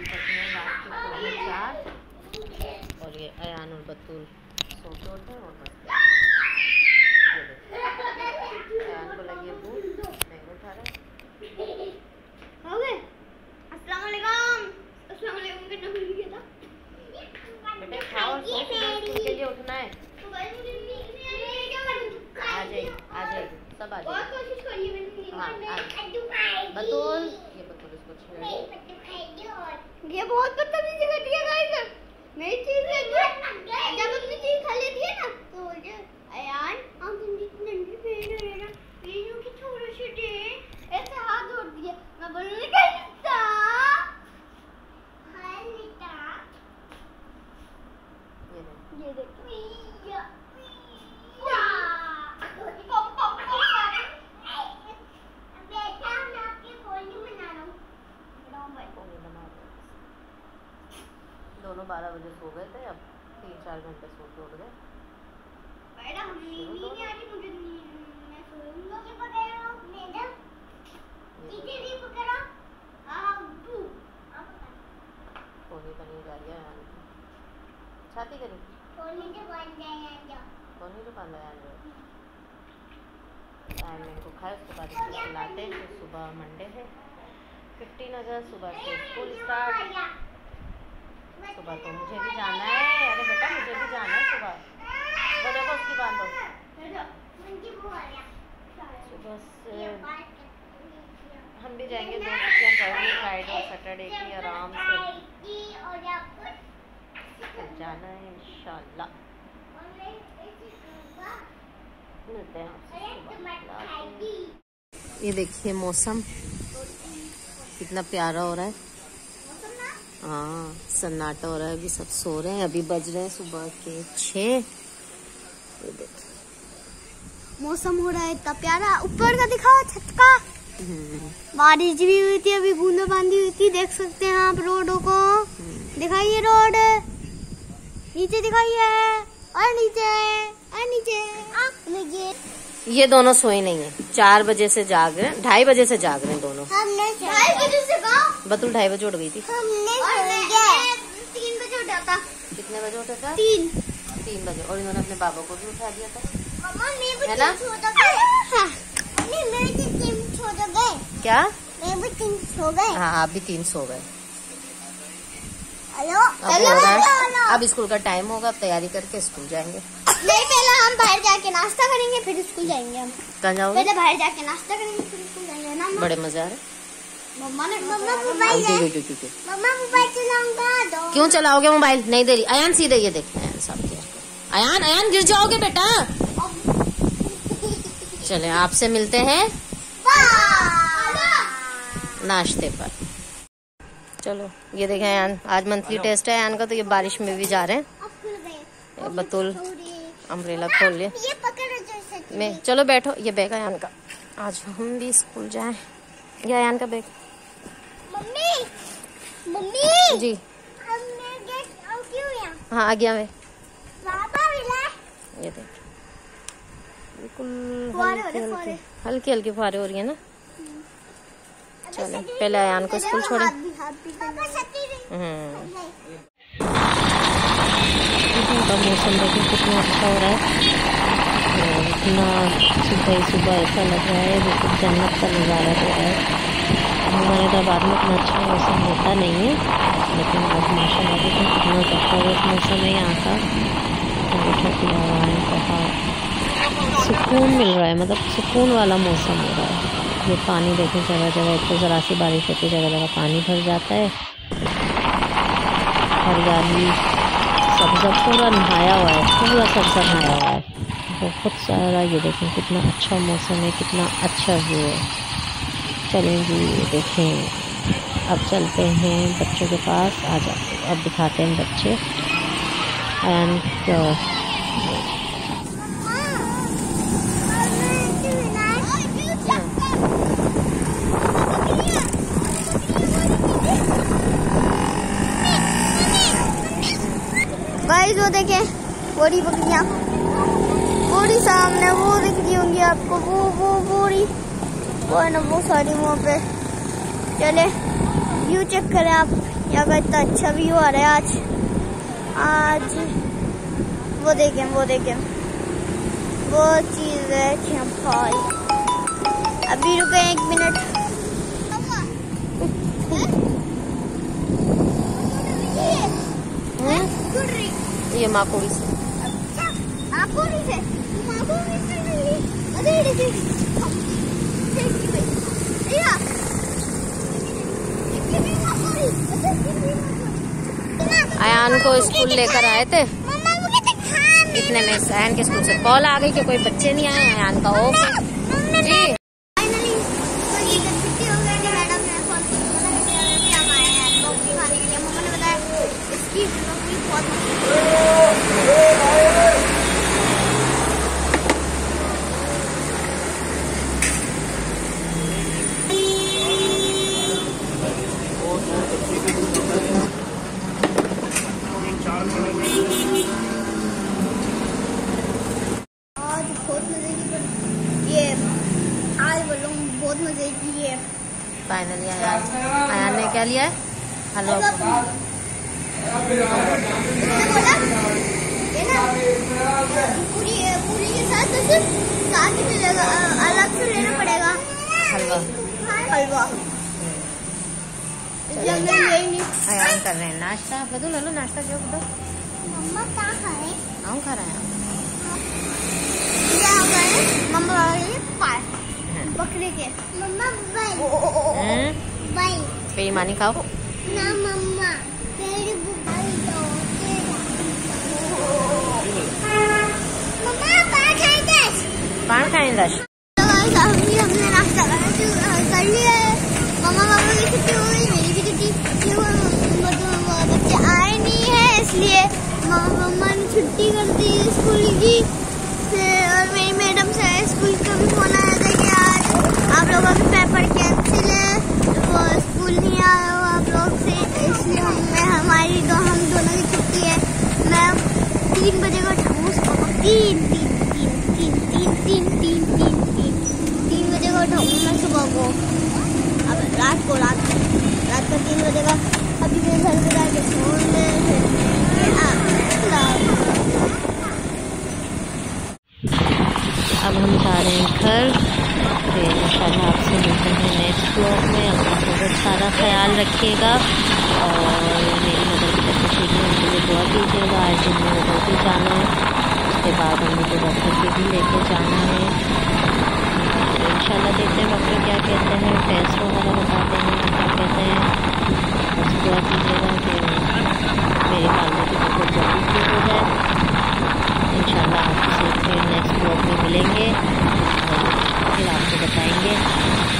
रात के 4 और ये अयान और बतूल सोते होते हैं और बस अयान को लगी है भूख, नहीं उठा रहा। बेटे खाओ, स्कूल के लिए उठना है। आ जाएगी सब आ जाएगी। हाँ बतूल, ये बतूल इसको छेड़, ये बहुत बदतमीजी करती है गाइस। मेरी चीज जब अपनी चीज खा लेती है ना तो बोलते अयान हम नंदी पेड़ है ना पेड़ों की छोटे छोटे ऐसे हाथ जोड़ दिए। मैं बोलूंगी कैसा हाय नीता ये देखो दोनों 12 बजे सो गए थे, अब 3-4 घंटे सो के उठ गए। मैडम नींद नहीं आ रही मुझे, मैं सोऊंगा के पकड़ो मैडम, इधर ही पकड़ो। अब्बू कोनी बनी जा रही है छाती करी कोनी तो बन जाए जा कोनी तो बन जाए टाइम में को खाए। उसके बाद इसको खिलाते हैं। फिर सुबह मंडे है 15 अगस्त, सुबह से स्कूल स्टार्ट। सुबह तो मुझे भी जाना है। अरे बेटा मुझे भी जाना है सुबह। वो देखो उसकी बांधो। सुबह से हम भी जाएंगे 2 छुट्टियाँ पड़ेंगी, फ्राइडे और सैटरडे की आराम से फिर जाना है इंशाल्लाह। मिलते हैं आपसे। ये देखिए मौसम कितना प्यारा हो रहा है। हाँ सन्नाटा हो रहा है, अभी सब सो रहे हैं। अभी बज रहे हैं सुबह के 6। मौसम हो रहा है इतना प्यारा। ऊपर का दिखाओ छत का। बारिश भी हुई थी, अभी बूंदाबांदी हुई थी। देख सकते हैं आप रोडों को। दिखाइए रोड, नीचे दिखाइए और नीचे और नीचे। ये दोनों सोए नहीं है, 4 बजे से जाग रहे हैं, 2:30 बजे से जाग रहे हैं दोनों। हमने 2:30 बजे से कहा बतूल 2:30 बजे उठ गई थी। हमने 3 बजे उठा था। कितने बजे उठा था? 3 बजे। और इन्होंने अपने बाबा को भी उठा दिया था, है ना? क्या? मैं भी 3 सो गए। हाँ आप भी 3 सो गए। हेलो अब स्कूल का टाइम होगा, अब तैयारी करके स्कूल जाएंगे। नहीं पहले हम बाहर जाके नाश्ता करेंगे फिर स्कूल जाएंगे। हम कहाँ जाओगे? पहले बाहर जाके नाश्ता करेंगे फिर स्कूल जाएंगे ना। बड़े मजे आ रहे। मम्मा मोबाइल चलाऊंगा। दो क्यों चलाओगे मोबाइल? नहीं दे रही। अयान सीधे ये देख, अयान सब अयान गिर जाओगे बेटा। चले आपसे मिलते हैं नाश्ते पर। चलो ये देखें अयान, आज मंथली टेस्ट है अयान का, तो ये बारिश में भी जा रहे हैं। बतूल अम्ब्रेला खोल लिया। मैं चलो बैठो, ये बैग अयान का। आज हम भी स्कूल जाएं। ये अयान का बैग। मम्मी जी हाँ आ गया मैं। ये देख बिल्कुल हल्की हल्की फुहारें हो रही है ना। चलो पहले अयान को स्कूल छोड़े। मौसम देखिए कितना अच्छा हो रहा है। इतना सुबह ऐसा लग रहा है बिल्कुल जन्नत का नज़ारा हो रहा है। हमारे हैदराबाद में इतना अच्छा मौसम होता नहीं है, लेकिन आज माशाल्लाह देखिए कितना ज़बरदस्त मौसम है यहाँ का। ठंडी हवाएं, बहुत सुकून मिल रहा है, मतलब सुकून वाला मौसम हो रहा है। ये पानी देखें जगह जगह, एक तो ज़रा सी बारिश होती है जगह जगह पानी भर जाता है। हरियाली सब्ज़ा पूरा नहाया हुआ है, पूरा सब्ज़ा नहाया हुआ है बहुत सारा। ये देखें कितना अच्छा मौसम है, कितना अच्छा व्यू है। चलें जी देखें, अब चलते हैं बच्चों के पास। आ जाते हैं, अब दिखाते हैं बच्चे। एंड गाइस वो देखें बोरी बकरियाँ, बोरी सामने वो दिख रही होंगी आपको। वो बोरी वो है ना, वो सारी वहाँ पे। चले व्यू चेक करें आप। यहाँ का इतना अच्छा व्यू आ रहा है आज। वो देखें वो चीज है कि हम भाई अभी रुके 1 मिनट। ये माकोड़ी से अयान को स्कूल लेकर आए थे, इतने में सैन के स्कूल से कॉल आ गई कि कोई बच्चे नहीं आए। अयान का ऑफ है जी। बहुत मजे की है। फाइनली अयान ने क्या लिया है? हलवा। पूरी के साथ ही मिलेगा, अलग से लेना पड़ेगा हलवा। अयान कर रहे हैं नाश्ता। बदू ले लो नाश्ता। क्यों बदू? मम्मा क्या खाए? हम खा रहे हैं। मम्मा बकरे के। मम्मा बाई बेईमानी खाओ ना मम्मा, तेरी बुबाई दो। मम्मा पान खाएं 10। हमने नाश्ता कर लिया है। मम्मा की छुट्टी हो गई, मेरी भी छुट्टी। बच्चे आए नहीं है इसलिए मम्मा ने छुट्टी कर दी स्कूल की। और मेरी मैडम से स्कूल का भी फोन आया था कि आज आप लोगों के पेपर कैंसिल है, वो स्कूल नहीं आया हो आप लोग से, इसलिए हम दोनों की छुट्टी है। मैं 3 बजे का उठाऊँ उसको। 3 बजे का उठाऊँ मैं सुबह को। अब रात को 3 बजे का। अभी मेरे घर पे जाके फोन अब हम जा रहे हैं घर। फिर इंशाल्लाह आपसे मिलते हैं नेक्स्ट ब्लॉग में। अपना बहुत सारा ख्याल रखिएगा और मेरी मदर की तरफ से भी उनके लिए दुआ कीजिएगा। आज दिन में उधर भी जाना है, उसके बाद हम मुझे डॉक्टर के भी लेके जाना है। इंशाल्लाह देखते हैं डॉक्टर क्या कहते हैं, टेस्ट वगैरह बताते हैं क्या कहते हैं। बस दुआ कीजिएगा कि मेरे वाले की तबीयत जल्दी ठीक हो जाए। इंशाल्लाह आपसे फिर नेक्स्ट ब्लॉग में मिलेंगे और फिर आपको बताएंगे